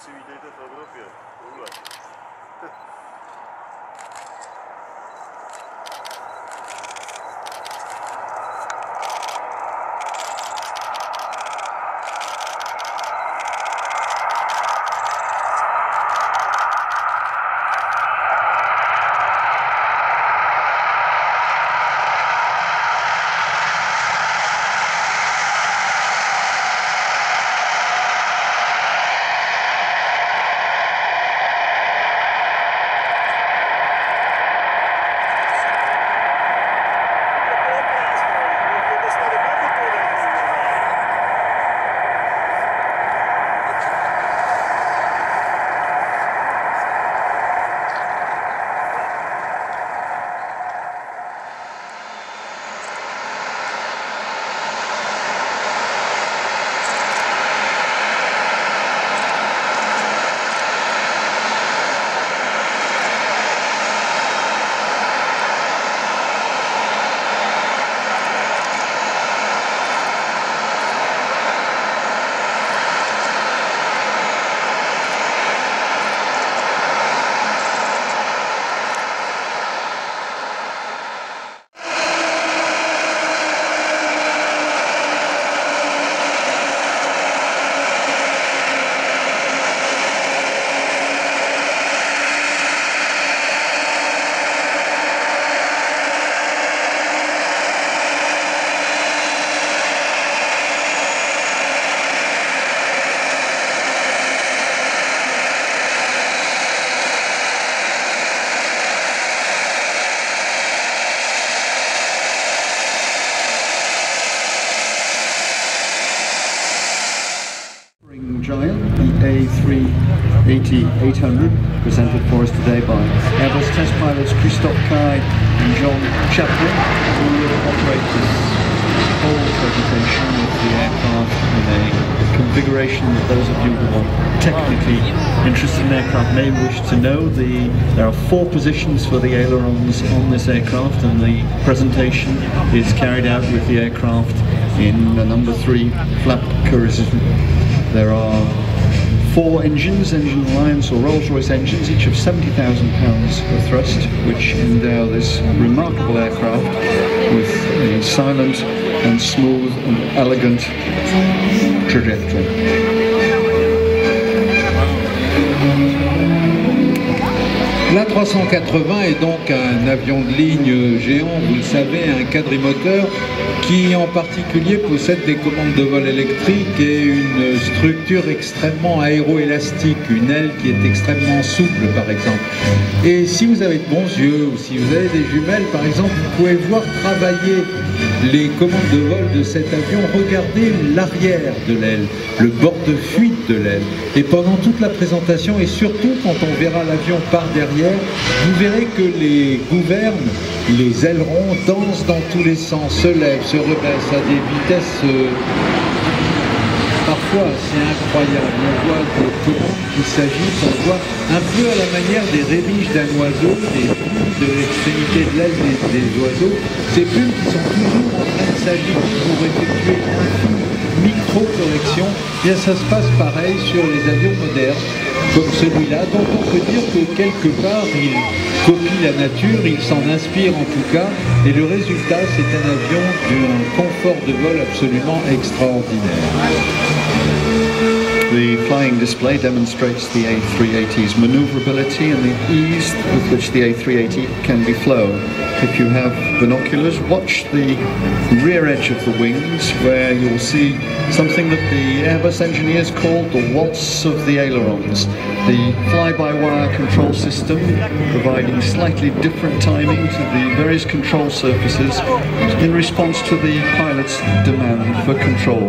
Possibilità proprio. Giant, the A380-800, presented for us today by Airbus test pilots Christophe Caille and John Chaplin, who will operate this whole presentation with the aircraft in a configuration that those of you who are technically interested in aircraft may wish to know. There are 4 positions for the ailerons on this aircraft, and the presentation is carried out with the aircraft in a number 3 flap corrigation. There are 4 engines, Engine Alliance or Rolls-Royce engines, each of 70,000 pounds of thrust, which endow this remarkable aircraft with a silent and smooth and elegant trajectory. L'A380 est donc un avion de ligne géant, vous le savez, un quadrimoteur qui en particulier possède des commandes de vol électriques et une structure extrêmement aéroélastique, une aile qui est extrêmement souple par exemple. Et si vous avez de bons yeux ou si vous avez des jumelles par exemple, vous pouvez voir travailler les commandes de vol de cet avion, regardez l'arrière de l'aile, le bord de fuite de l'aile. Et pendant toute la présentation et surtout quand on verra l'avion par derrière, vous verrez que les gouvernes, les ailerons dansent dans tous les sens, se lèvent, se rebaissent à des vitesses parfois assez incroyables. On voit des commandes qui s'agitent, on voit un peu à la manière des rémiges d'un oiseau, des plumes de l'extrémité de l'aile des oiseaux. Ces plumes qui sont toujours en train de s'agiter pour effectuer une micro-correction. Bien, ça se passe pareil sur les avions modernes, comme celui-là, dont on peut dire que quelque part il copie la nature, il s'en inspire en tout cas, et le résultat c'est un avion d'un confort de vol absolument extraordinaire. The flying display demonstrates the A380's maneuverability and the ease with which the A380 can be flown. If you have binoculars, watch the rear edge of the wings, where you'll see something that the Airbus engineers called the waltz of the ailerons. The fly-by-wire control system providing slightly different timing to the various control surfaces in response to the pilot's demand for control.